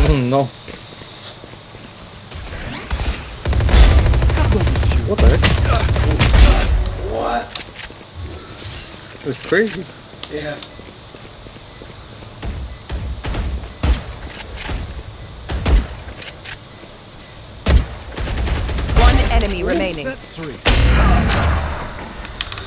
No. What the heck? What? It's crazy. Yeah. One enemy remaining. That's 3.